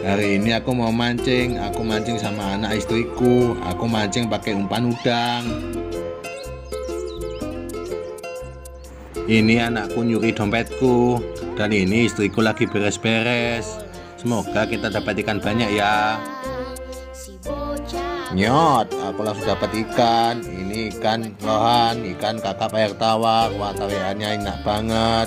Hari ini aku mau mancing. Aku mancing sama anak istriku. Aku mancing pakai umpan udang. Ini anakku nyuri dompetku. Dan ini istriku lagi beres-beres. Semoga kita dapat ikan banyak ya. Nyot, aku langsung dapat ikan. Ini ikan lohan, ikan kakap air tawar. Wah, tawarannya enak banget.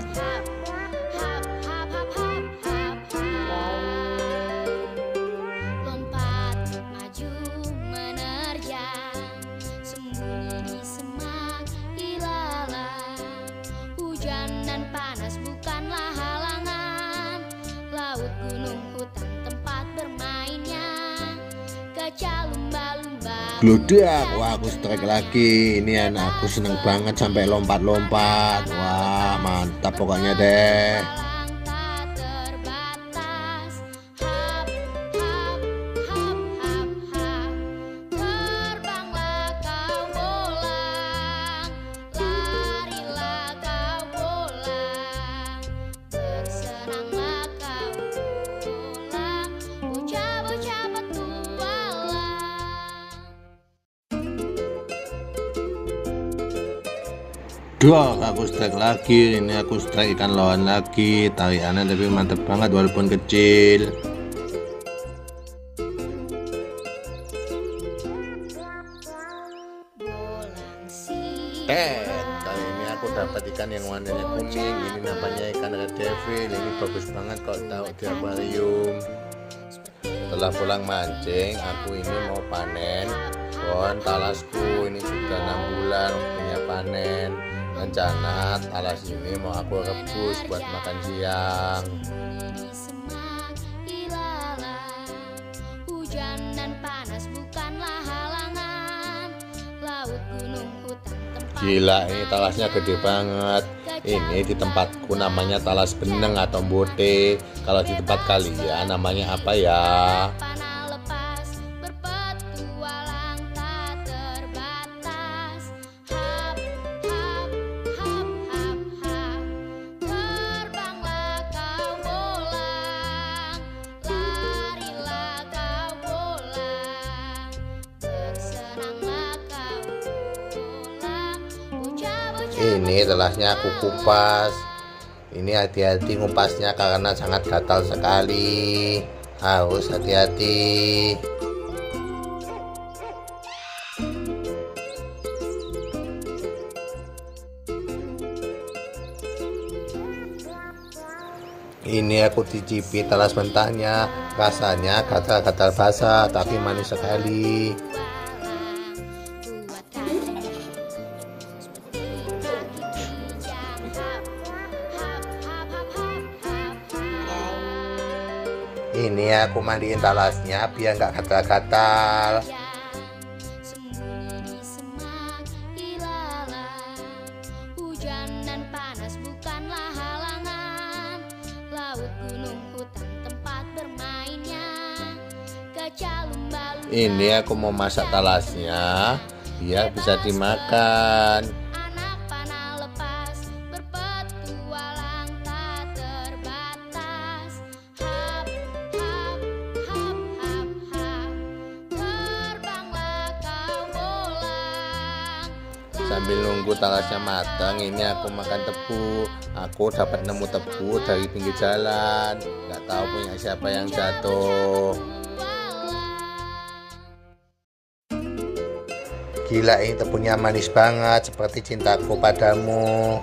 Gludak, wah aku strike lagi. Ini anakku seneng banget sampai lompat-lompat. Wah mantap pokoknya deh. Duh, aku strike lagi. Ini aku strike ikan lohan lagi. Tariannya tapi mantep banget walaupun kecil. Kali ini aku dapat ikan yang warnanya kuning. Ini namanya ikan red devil. Ini bagus banget kalau tahu di akuarium. Setelah pulang mancing, aku ini mau panen pohon talasku. Ini sudah 6 bulan punya panen. Rencana talas ini mau aku rebus buat makan siang. Gila, ini talasnya gede banget. Ini di tempatku namanya talas beneng atau bote. Kalau di tempat kalian namanya apa ya? Ini telasnya aku kupas. Ini hati-hati ngupasnya karena sangat gatal sekali. Harus hati-hati. Ini aku cicipi talas mentahnya. Rasanya gatal-gatal basah tapi manis sekali. Ini aku mandiin talasnya biar nggak gatal-gatal. Ini aku mau masak talasnya biar bisa dimakan. Sambil nunggu talasnya matang, ini aku makan tebu. Aku dapat nemu tebu dari pinggir jalan. Nggak tahu punya siapa yang jatuh. Gila, ini tebunya manis banget seperti cintaku padamu.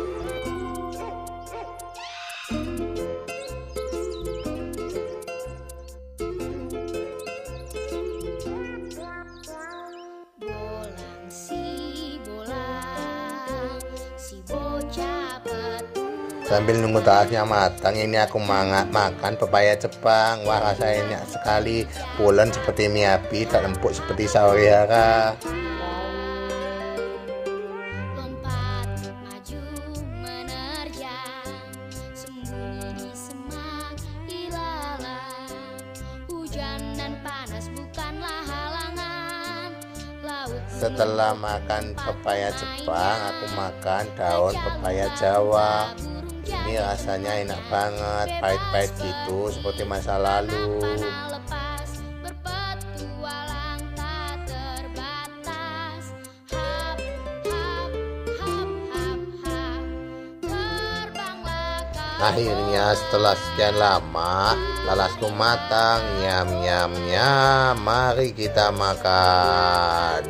Sambil nunggu talasnya matang, ini aku makan pepaya Jepang. Wah, rasanya enak sekali. Pulen seperti miyabi, tak lembut seperti saurihara. Setelah makan pepaya Jepang, aku makan daun pepaya Jawa. ini rasanya enak banget, pahit-pahit gitu seperti masa lalu. Akhirnya setelah sekian lama lalasku matang. Nyam nyam nyam, mari kita makan.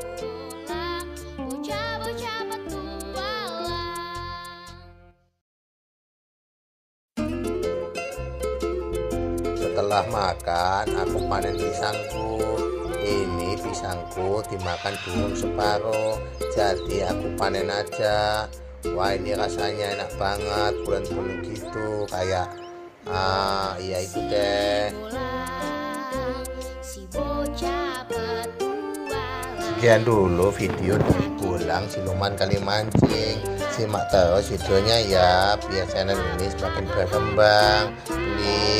Setelah makan aku panen pisangku. Ini pisangku dimakan dulu separuh, jadi aku panen aja. Wah, ini rasanya enak banget, bulan-bulan gitu, kayak iya itu deh. Sekian dulu video dari Bulang Siluman Kali Mancing. Simak terus videonya ya, biar channel ini semakin berkembang. Please